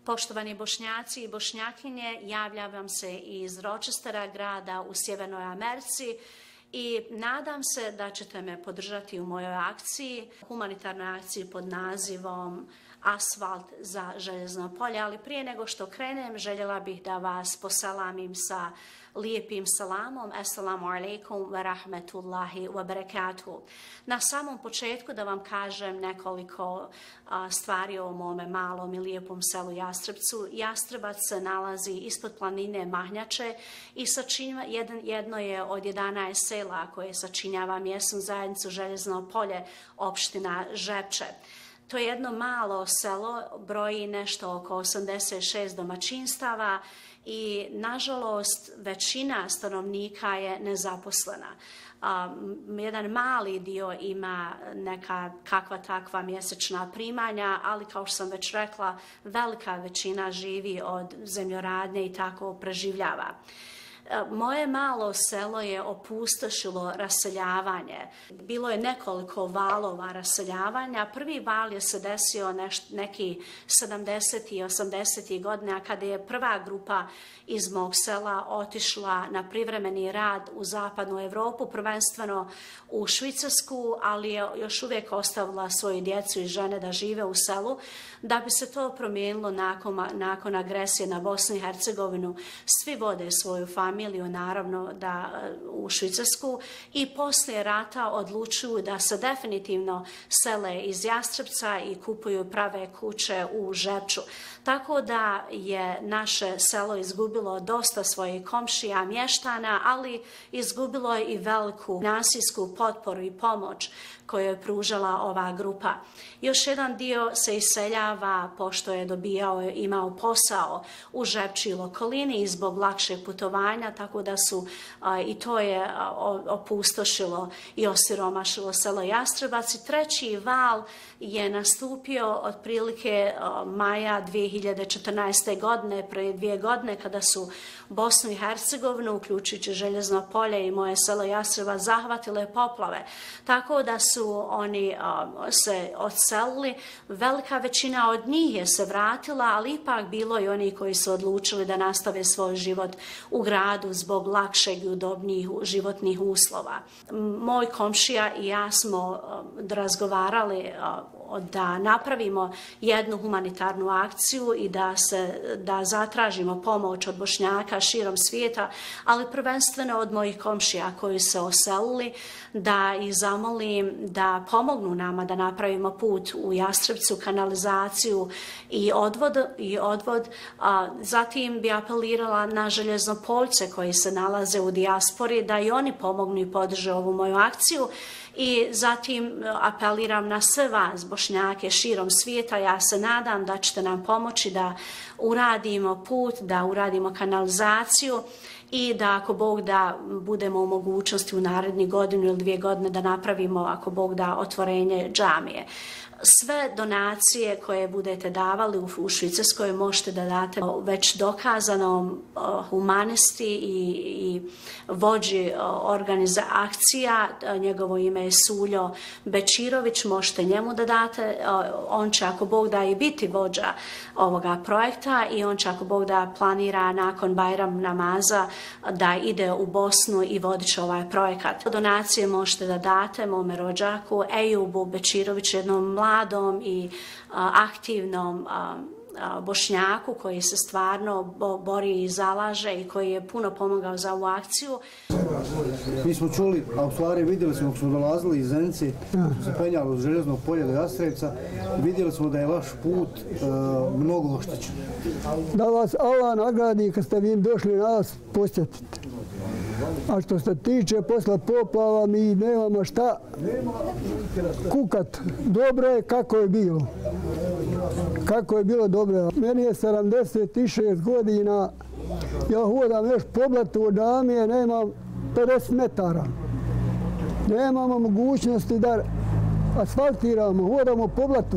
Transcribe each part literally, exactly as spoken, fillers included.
Poštovani Bošnjaci i Bošnjakinje, javljam vam se iz Rochestera, grada u Sjevernoj Americi, i nadam se da ćete me podržati u mojoj akciji, humanitarnoj akciji pod nazivom Asfalt za Željezno polje, ali prije nego što krenem željela bih da vas poselamim sa lijepim salamom. Assalamu alaikum wa rahmetullahi wa barakatuhu. Na samom početku da vam kažem nekoliko a, stvari o mome malom i lijepom selu Jastrebcu. Jastrebac se nalazi ispod planine Mahnjače i sačinjava, jedno, jedno je od jedanaest sela koje sačinjava mjesnu zajednicu Željezno polje, opština Žepče. To je jedno malo selo, broji nešto oko osamdeset šest domaćinstava i nažalost većina stanovnika je nezaposlena. Um, jedan mali dio ima neka kakva takva mjesečna primanja, ali kao što sam već rekla, velika većina živi od zemljoradnje i tako preživljava. Moje malo selo je opustošilo raseljavanje. Bilo je nekoliko valova raseljavanja. Prvi val je se desio neš, neki sedamdesetih i osamdesetih godina kada je prva grupa iz mog sela otišla na privremeni rad u zapadnu Europu, prvenstveno u Švicarsku, ali je još uvijek ostavila svoju djecu i žene da žive u selu. Da bi se to promijenilo nakon, nakon agresije na Bosnu i Hercegovinu, svi vode svoju familiju naravno da u Švicarsku i poslije rata odlučuju da se definitivno sele iz Jastrebca i kupuju prave kuće u Žepču. Tako da je naše selo izgubilo dosta svojih komšija, mještana, ali izgubilo je i veliku finansijsku potporu i pomoć koju je pružala ova grupa. Još jedan dio se iseljava pošto je dobijao, imao posao u Žepči i okolini i zbog lakšeg putovanja, tako da su a, i to je a, opustošilo i osiromašilo selo Jastrebac. I treći val je nastupio otprilike a, maja dvije hiljade četrnaeste. godine, prije dvije godine, kada su Bosnu i Hercegovinu, uključujući Željezno polje i moje selo Jastrebac, zahvatile poplave. Tako da su oni a, se odselili. Velika većina od njih je se vratila, ali ipak bilo i oni koji su odlučili da nastave svoj život u gradu zbog lakšeg i udobnijih životnih uslova. Moj komšija i ja smo razgovarali da napravimo jednu humanitarnu akciju i da, se, da zatražimo pomoć od Bošnjaka širom svijeta, ali prvenstveno od mojih komšija koji se oselili, da ih zamolim da pomognu nama da napravimo put u Jastrebcu, kanalizaciju i odvod. I odvod. A, zatim bi apelirala na željeznopoljce koji se nalaze u dijaspori da i oni pomognu i podrže ovu moju akciju. I zatim apeliram na sve vas, Bošnjake širom svijeta. Ja se nadam da ćete nam pomoći da uradimo put, da uradimo kanalizaciju i da ako Bog da budemo u mogućnosti u narednih godinu ili dvije godine da napravimo, ako Bog da, otvorenje džamije. Sve donacije koje budete davali u Švicarskoj možete da date već dokazanom humanisti i, i vođi organiza akcija. Njegovo ime je Suljo Bečirović, možete njemu da date. On će, ako Bog da, i biti vođa ovoga projekta i on će, ako Bog da, planira nakon Bajram namaza da ide u Bosnu i vodit će ovaj projekat. Donacije možete da date mome rođaku Ejubu Bečiroviću, jednom mladom i a, aktivnom a, a, Bošnjaku koji se stvarno bo, bori i zalaže i koji je puno pomogao za ovu akciju. Mi smo čuli, a u stvari vidjeli smo, ako smo dolazili iz Zenice, se penjali od Željeznog polja do Jastrebca, vidjeli smo da je vaš put uh, mnogo oštećen. Da vas Allah nagradi kad ste vi došli nas posjetiti. A što se tiče posla poplava, mi nemamo šta kukat. Dobro je kako je bilo. Kako je bilo dobro. Meni je sedamdeset šest godina. Ja hodam još po blatu od Damije, nemam pedeset metara. Nemamo mogućnosti da asfaltiramo, hodamo po blatu.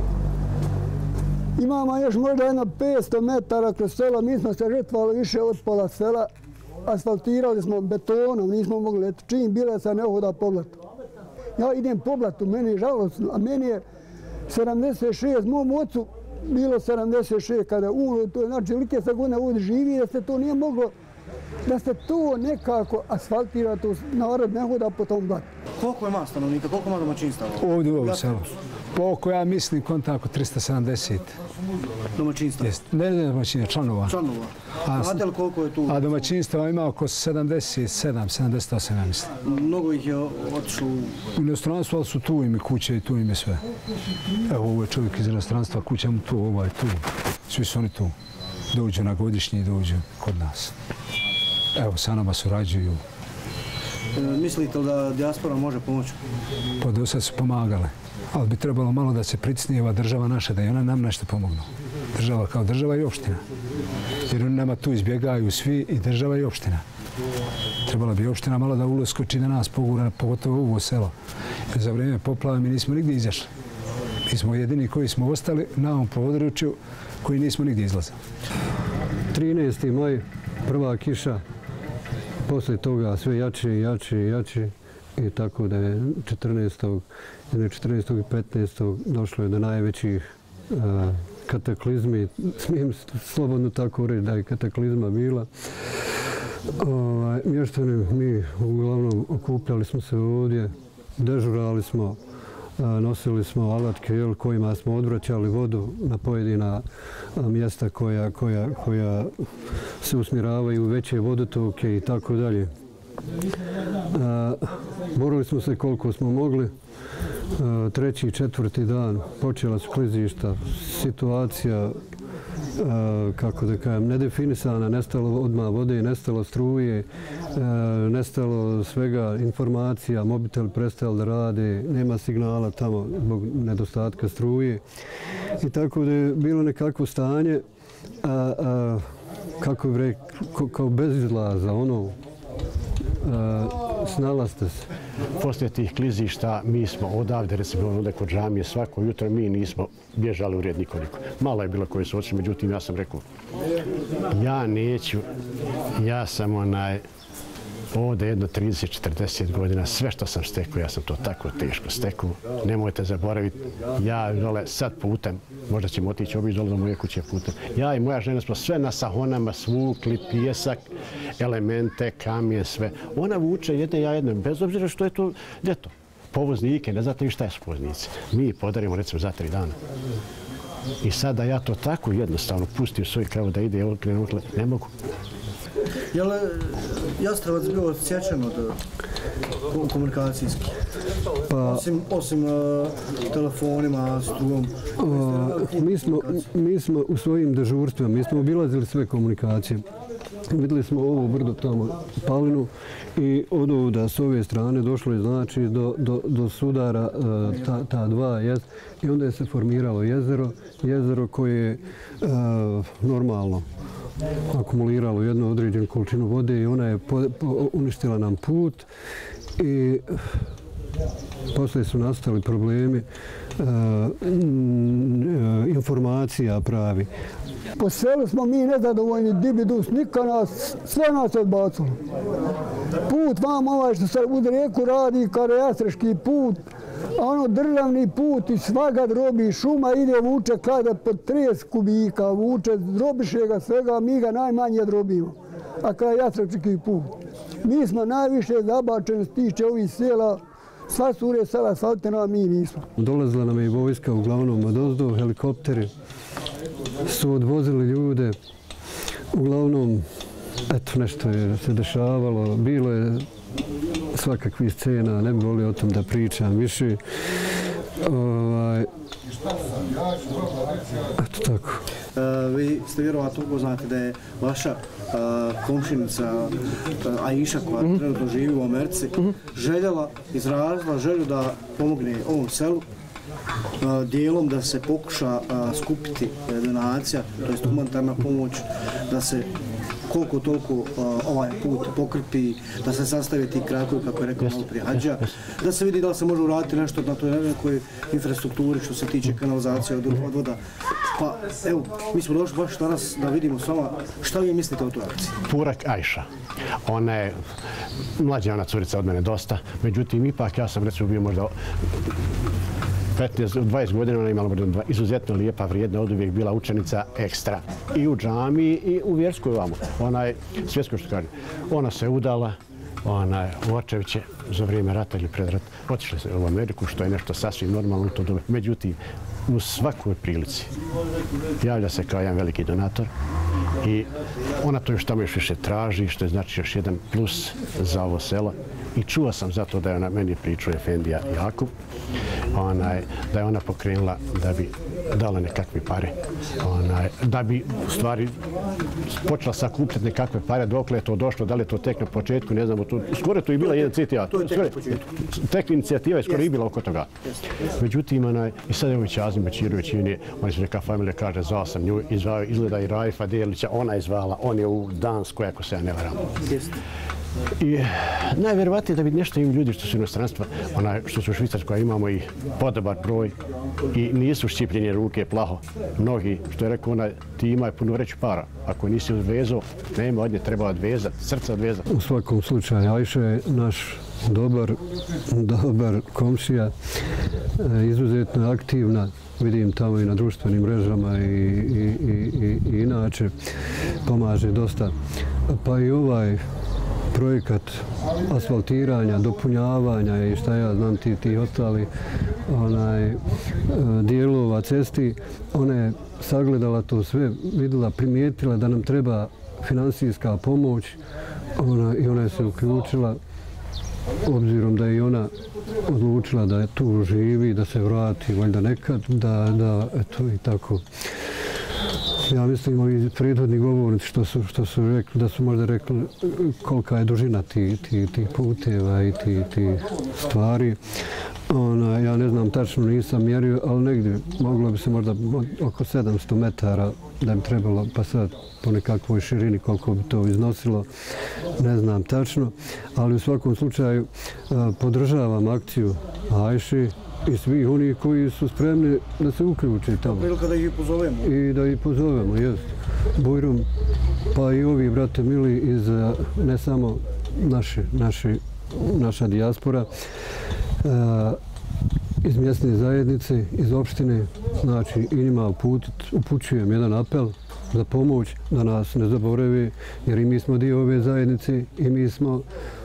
Imamo još možda jedno petsto metara kroz selo. Mi smo se žrtvali više od pola sela. Asfaltirali smo betonom, nismo mogli, eto čim bila se ne hoda po blatu. Ja idem po blatu, meni je žalostno, a meni je sedamdeset šest, mom ocu bilo sedamdeset šest kada umro, to je znači like sa godina ovdje živi, da se to nije moglo, da se to nekako asfaltira, to narod ne hoda po tom blatu. Koliko ima stanovnika, koliko ima domaćinstava? Ovdje u ovom selu. Oko ja mislim kontakt tristo sedamdeset. Domaćinstva? Ne, ne domaćinstva, članova. Članova. A znate li koliko je tu? A domaćinstva ima oko sedamdeset sedam, sedamdeset osam, ja mislim. Mnogo ih je otišlo u... U inostranstvu, ali su tu ime kuće i tu ime sve. Evo, ovo je čovjek iz inostranstva, kuća mu tu, ovaj tu. Svi su oni tu. Dođu na godišnji i dođu kod nas. Evo, sa nama surađuju. E, mislite li da dijaspora može pomoći? Pa do sad su pomagale. Ali bi trebalo malo da se pritisnijeva država naša, da i ona nam nešto pomognu. Država kao država i opština. Jer oni nama tu izbjegaju svi i država i opština. Trebala bi opština malo da uloskoči da nas pogura, pogotovo u ovo selo. Jer za vrijeme poplava mi nismo nigdje izašli. Mi smo jedini koji smo ostali na ovom području koji nismo nigdje izlazili. trinaesti maj, prva kiša. Posle toga sve jače i jače i jače. I tako da je četrnaestog četrnaestog i petnaestog došlo je do najvećih uh, kataklizmi. Smijem slobodno tako reći da je kataklizma bila. Ovaj, mještani, mi uglavnom okupljali smo se ovdje, dežurali smo, uh, nosili smo alatke jel, kojima smo odvraćali vodu na pojedina uh, mjesta koja, koja, koja se usmjeravaju u veće vodotoke i tako dalje. Uh, borili smo se koliko smo mogli. Uh, treći i četvrti dan počela su klizišta. Situacija, uh, kako da kažem, nedefinisana, nestalo odmah vode, nestalo struje, uh, nestalo svega informacija, mobitel prestali da rade, nema signala tamo zbog nedostatka struje. I tako da je bilo nekakvo stanje, uh, uh, kako bi rekao, kao bez izlaza, ono, Uh, snalazite se. Poslije tih klizišta mi smo odavde, recimo ovdje kod džamije, svako jutro mi nismo bježali u red nikoliko. Malo je bilo koji su otišli, međutim ja sam rekao, ja neću, ja sam onaj, ovdje jedno trideset četrdeset godina, sve što sam stekao, ja sam to tako teško stekao. Nemojte zaboraviti, ja dole sad putem, možda ćemo otići obići dole do moje kuće putem. Ja i moja žena smo sve na sahonama svukli, pijesak, elemente, kamije, sve. Ona vuče jedne, ja jedno, bez obzira što je to ljeto. Povoznike, ne znate vi šta je su povoznici. Mi podarimo recimo za tri dana. I sada ja to tako jednostavno pustim svoj kravu da ide, evo krenukle, ne mogu. Je li Jastrebac bio odsječen od komunikacijski? Pa, osim osim uh, telefonima, strujom? Uh, mi, smo, mi smo u svojim dežurstvima, mi smo obilazili sve komunikacije. Vidjeli smo ovo brdo tamo, Palinu, i od ovdje s ove strane došlo je znači do, do, do sudara uh, ta, ta dva jezera i onda je se formiralo jezero, jezero koje je uh, normalno akumuliralo jednu određenu količinu vode i ona je po, po, uništila nam put i poslije su nastali problemi uh, informacija pravi. Po selu smo mi nezadovoljni, dibidus, niko nas, sve nas odbacilo. Put vam ovaj što se uz rijeku radi, kada je Jastreški put, ono državni put i svaga drobi, šuma ide vuče kada pod trideset kubika, vuče, drobiše ga svega, mi ga najmanje drobimo. A kada je Jastreški put. Mi smo najviše zabačeni stiče ovih sela, sva su ure sela asfaltena, a mi nismo. Dolazila nam je i vojska, uglavnom od ozdo, helikopteri su odvozili ljude. Uglavnom, eto, nešto je se dešavalo, bilo je svakakvih scena, ne bih volio o tom da pričam više. Ovaj, eto tako. Uh, vi ste vjerovatno upoznati da je vaša uh, komšinica uh, Aisha, koja mm-hmm. trenutno živi u Americi, mm-hmm. željela, izrazila želju da pomogne ovom selu, uh, dijelom da se pokuša uh, skupiti donacija, to jest humanitarna pomoć, da se koliko toliko uh, ovaj put pokrpi, da se sastave ti krakovi, kako je rekao malo prije Hadža, da se vidi da li se može uraditi nešto na toj nekoj infrastrukturi što se tiče kanalizacije od odvoda. Pa evo, mi smo došli baš danas da vidimo s vama šta vi mislite o toj akciji. Purak Aisha. Ona je mlađa ona curica od mene dosta, međutim ipak ja sam recimo bio možda petnaest dvadeset godina ona imala izuzetno lijepa, vrijedna, od uvijek bila učenica ekstra. I u džamiji i u vjerskoj vamo. Ona je, svjetsko što kaže, ona se udala, ona je u očeviće za vrijeme rata ili pred rat. Otišla se u Ameriku, što je nešto sasvim normalno u to dobu. Međutim, u svakoj prilici javlja se kao jedan veliki donator i ona to još tamo još više traži, što je znači još jedan plus za ovo selo. I čuo sam zato da je ona meni pričao Efendija Jakub, onaj, da je ona pokrenula da bi dala nekakve pare. Onaj, da bi u stvari počela sakupljati nekakve pare, dokle je to došlo, da li je to tek na početku, ne znamo. To, skoro to i bila jedan citat. To je tek na početku. Tek inicijativa je skoro i bila oko toga. Međutim, onaj, i sad je ovaj Ćazim Bečirović, oni su neka familija, kaže, zvao sam nju, izvao, izgleda i Raifa Delića, ona je zvala, on je u Danskoj, ako se ja ne varam. I najvjerovatnije da bi nešto im ljudi što su inostranstva, onaj što su u Švicarskoj, imamo i podobar broj i nisu šćipljene ruke plaho. Mnogi, što je rekao onaj, ti imaju puno reći para. Ako nisi odvezao, nema od nje, treba odvezati, srce odvezati. U svakom slučaju, Ajša je naš dobar, dobar komšija, izuzetno aktivna. Vidim tamo i na društvenim mrežama i, i, i, i inače pomaže dosta. Pa i ovaj projekat asfaltiranja, dopunjavanja i šta ja znam ti, ti ostali onaj, dijelova cesti, ona je sagledala to sve, vidjela, primijetila da nam treba finansijska pomoć ona, i ona je se uključila, obzirom da je i ona odlučila da je tu živi, da se vrati valjda nekad, da, da eto i tako. Ja mislim ovi prethodni govornici što su, što su rekli, da su možda rekli kolika je dužina tih ti, ti puteva i tih ti stvari. Ona, ja ne znam, tačno nisam mjerio, ali negdje moglo bi se možda oko sedamsto metara da bi trebalo, pa sad po nekakvoj širini koliko bi to iznosilo, ne znam tačno. Ali u svakom slučaju podržavam akciju Ajši i svih onih koji su spremni da se uključe tamo. Prilika da ih pozovemo. I da ih pozovemo, jest. Bujrom, pa i ovi, brate mili, iz ne samo naše, naše, naša dijaspora, iz mjesne zajednice, iz opštine, znači i njima uputit, upućujem jedan apel za pomoć, da nas ne zaborave, jer i mi smo dio ove zajednice i mi smo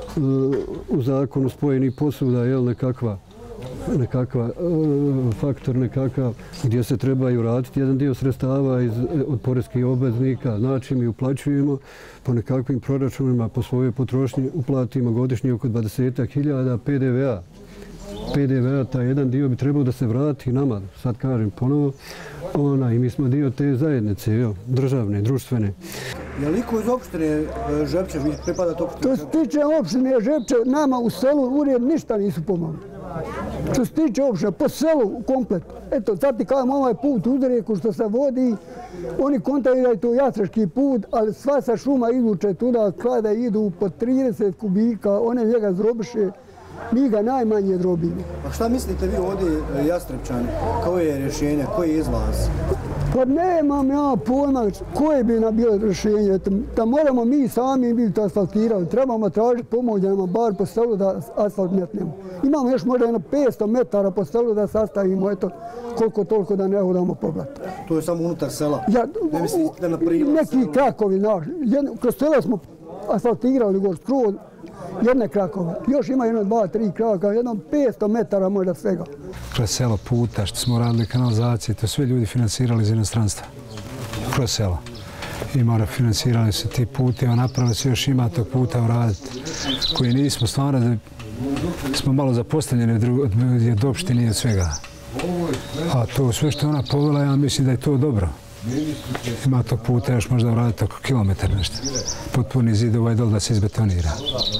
u zakonu spojeni posuda, jel, nekakva nekakav faktor nekakav gdje se trebaju vratiti jedan dio sredstava iz, od poreskih obveznika. Znači mi uplaćujemo po nekakvim proračunima, po svojoj potrošnji uplatimo godišnje oko dvadeset hiljada P D V A. P D V A, taj jedan dio bi trebao da se vrati nama, sad kažem ponovo, ona, i mi smo dio te zajednice, jo, državne, društvene. Je li iko iz opštine Žepče, vi pripadate opštine? Što se tiče opštine Žepče, nama u selu ured ništa nisu pomogli. Što se tiče opštine, po selu komplet. Eto, sad ti kažem, ovaj put u Udrijeku što se vodi, oni kontaviraju to jastreški put, ali sva sa šuma izvuče tuda, kada idu po trideset kubika, one njega zrobiše, mi ga najmanje drobimo. A šta mislite vi ovdje, Jastrepčani, koje je rješenje, koji je izlaz? Pa nemam ja pojma koje bi nam bilo rješenje. Da moramo mi sami biti asfaltirali. Trebamo tražiti pomoć da nam bar po selu da asfalt metnemo. Imamo još možda jedno petsto metara po selu da sastavimo, eto, koliko toliko da ne hodamo poblat. To je samo unutar sela? Ja, ne mislite da na prilaz? Neki krakovi, naš. Kroz sela smo asfaltirali gor skroz. Jedne krakove. Još ima jedno, dva, tri kraka, jedno petsto metara možda svega. Kroz selo puta, što smo radili kanalizacije, to sve ljudi finansirali iz inostranstva. Kroz selo. I mora finansirali se ti puteva, napravili se još ima tog puta uraditi, koji nismo stvarno, da smo malo zapostavljeni od opštine i od svega. A to sve što ona povela, ja mislim da je to dobro. Ima tog puta još možda uraditi oko kilometar nešto. Potpuni zid ovaj dol da se izbetonira.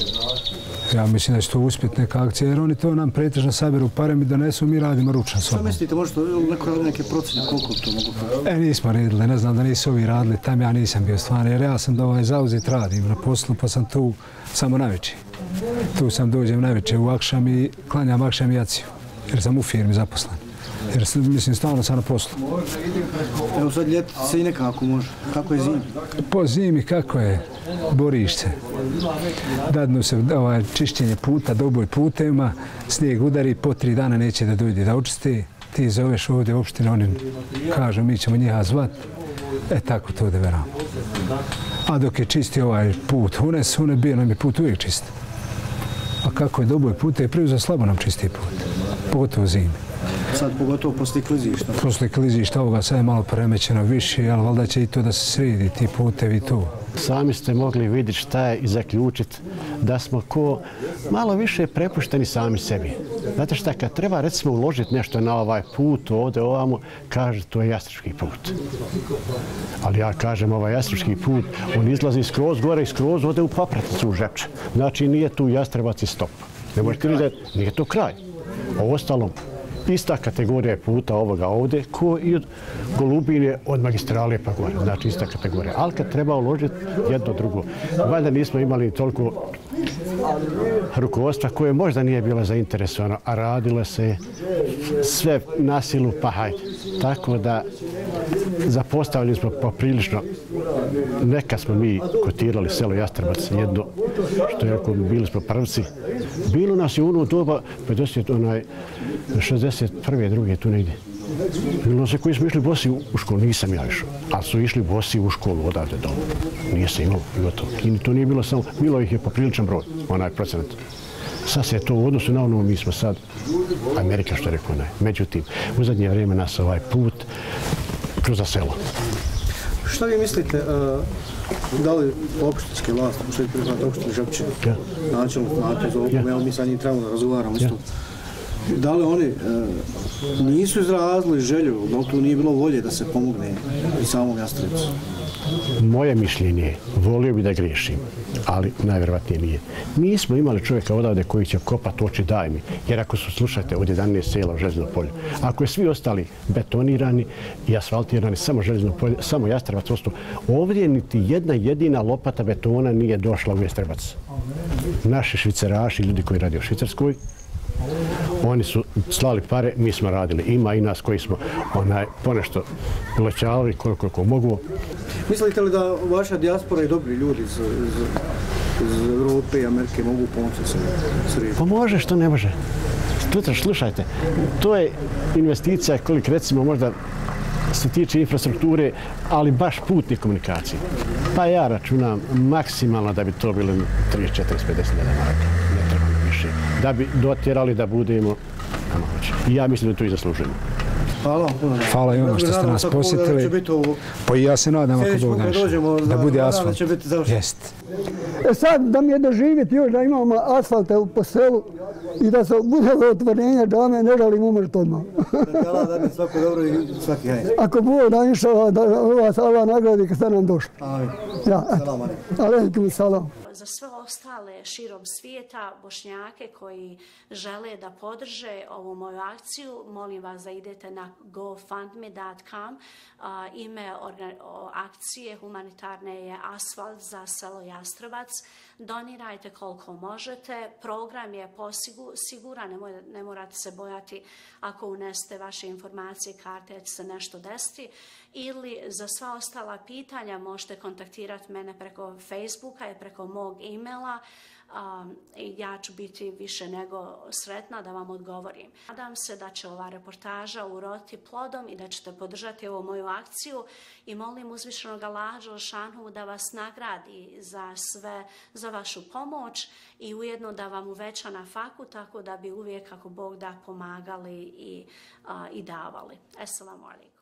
Ja mislim da će to uspjeti neka akcija, jer oni to nam pretežno saberu pare, mi donesu, mi radimo ručno sobom. Šta mislite, možete neko raditi neke procene, koliko to mogu? E, nismo radili, ne znam da nisu ovi radili, tam ja nisam bio stvarno, jer ja sam da ovaj zauzet radim na poslu, pa sam tu samo naveče. Tu sam dođem naveče u akšam i klanjam akšam i aciju, jer sam u firmi zaposlen. Jer mislim, stalno sam na poslu. Evo sad ljeti se i nekako može. Kako je zimi? Po zimi kako je? Boriš se. Dadnu se ovaj, čišćenje puta, doboj putevima, snijeg udari, po tri dana neće da dojde da očisti. ti zoveš ovdje opštine, oni kažu mi ćemo njiha zvat, e tako to da veramo. A dok je čisti ovaj put Hunes, Hunes bio nam je put uvijek čist. A kako je doboj put, je prije za slabo nam čisti put, pogotovo zimi. Sad pogotovo poslije klizišta. Poslije klizišta ovoga sad je malo premećeno više, ali valjda će i to da se sredi, ti putevi i to. Sami ste mogli vidjeti šta je i zaključiti da smo ko malo više prepušteni sami sebi. Znate šta, kad treba recimo uložiti nešto na ovaj put, ovdje, ovamo, kaže to je Jastrepski put. Ali ja kažem ovaj Jastrepski put, on izlazi skroz gore i skroz ode u Papraticu u Žepče. Znači nije tu Jastrebac i stop. Ne možete vidjeti, nije to kraj. A ostalom, ista kategorija je puta ovoga ovdje, ko i od Golubine od magistrale pa gore. Znači ista kategorija. Ali kad treba uložiti jedno drugo. Valjda nismo imali toliko rukovodstva koje možda nije bilo zainteresovano, a radilo se sve na silu pa hajde. Tako da zapostavili smo poprilično. Neka smo mi kotirali selo Jastrebac, jedno što je rekao, bili smo prvci. Bilo nas je u ono doba, pedeset, onaj, šezdeset prve, druge, tu negdje. Bilo se koji smo išli bosi u školu, nisam ja išao, ali su išli bosi u školu odavde doma. Nije se imalo i gotovo. I to nije bilo samo, bilo ih je popriličan broj, onaj procenat. Sad se je to u odnosu na ono, mi smo sad Amerika, što je rekao onaj. Međutim, u zadnje vrijeme nas ovaj put kroz selo. Šta vi mislite, da li opštinske vlasti, što je priznat opštine Žepče, načelnik Mate za ovom, evo mi sad njih trebamo da razgovaramo isto. Da li oni nisu izrazili želju, da li tu nije bilo volje da se pomogne i samom Jastrepcu? Moje mišljenje je, volio bi da grešim, ali najvjerovatnije nije. Mi smo imali čovjeka odavde koji će kopati oči daj mi, jer ako su, slušajte, od jedanaest sela u Željezno polje, ako je svi ostali betonirani i asfaltirani, samo Željezno polje, samo Jastrebac ostao, ovdje niti jedna jedina lopata betona nije došla u Jastrebac. Naši šviceraši, ljudi koji radi u Švicarskoj, oni su slali pare, mi smo radili. Ima i nas koji smo onaj, ponešto ulećavali koliko ko mogu. Mislite li da vaša dijaspora i dobri ljudi iz, iz, iz Europe i Amerike mogu pomoći se srediti? Pa može, što ne može. Slušajte, to je investicija koliko recimo možda se tiče infrastrukture, ali baš putne komunikacije. Pa ja računam maksimalno da bi to bilo trideset, četrdeset, pedeset maraka. Ne treba nam više. Da bi dotjerali da budemo na moći. I ja mislim da to i zaslužujemo. Hvala vam puno. Hvala i ono što ste nas posjetili. Pa i ja se nadam ako Bog naš, da bude asfalt. Jest. E sad da mi je doživjeti još da imamo asfalte po selu i da se bude otvorenja džame, ne želim umrti odmah. Hvala da mi svako dobro i svaki hajde. Ako Bog da inšala da vas Allah nagradi kad ste nam došli. Amin. Ja. Salam alaikum. Alaikum salam. Za sve ostale širom svijeta, Bošnjake koji žele da podrže ovu moju akciju, molim vas da idete na go fund me dot com. Ime akcije humanitarne je Asfalt za selo Jastrebac. Donirajte koliko možete. Program je siguran, ne morate se bojati ako uneste vaše informacije, karte, da će se nešto desiti. Ili za sva ostala pitanja možete kontaktirati mene preko Facebooka i preko mog e-maila. Um, ja ću biti više nego sretna da vam odgovorim. Nadam se da će ova reportaža uroditi plodom i da ćete podržati ovu moju akciju i molim uzvišenog Allaha dželešanu da vas nagradi za sve, za vašu pomoć i ujedno da vam uveća na faku tako da bi uvijek kako Bog da pomagali i, uh, i davali. Assalamu alaikum.